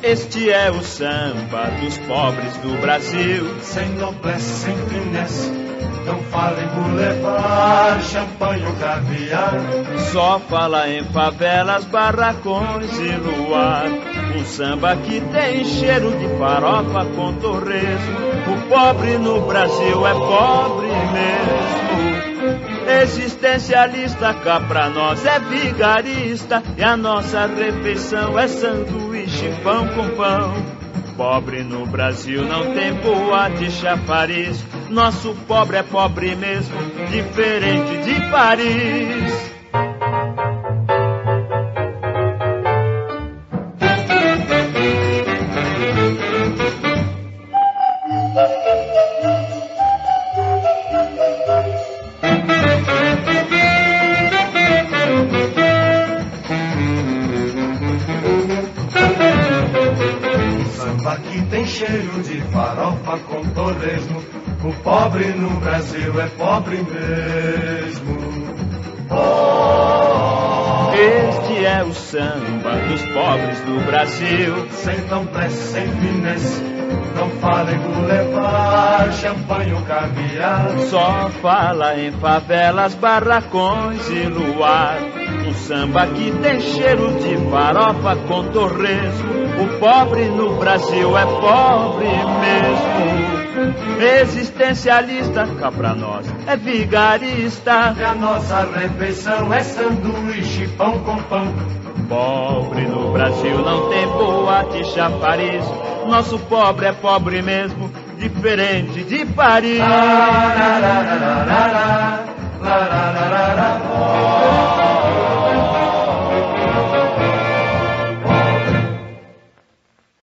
Este é o samba dos pobres do Brasil. Sem noblesse, sem finesse, não fala em boulevard, champanhe ou caviar. Só fala em favelas, barracões e luar. Um samba que tem cheiro de farofa com torresmo. O pobre no Brasil é pobre mesmo. Existencialista, cá pra nós é vigarista. E a nossa refeição é sanduíche, pão com pão. Pobre no Brasil não tem boate, chafariz. Nosso pobre é pobre mesmo, diferente de Paris. Aqui tem cheiro de farofa com torresmo. O pobre no Brasil é pobre mesmo. Oh, este é o samba dos pobres do Brasil. Sem noblesse, sem finesse, não fala em boulevard, champanhe ou caviar. Só fala em favelas, barracões e luar. Um samba que tem cheiro de farofa com torresmo. O pobre no Brasil é pobre mesmo. Existencialista, cá pra nós é vigarista. E a nossa refeição é sanduíche, pão com pão. Pobre no Brasil não tem boate, chafariz. Nosso pobre é pobre mesmo, diferente de Paris.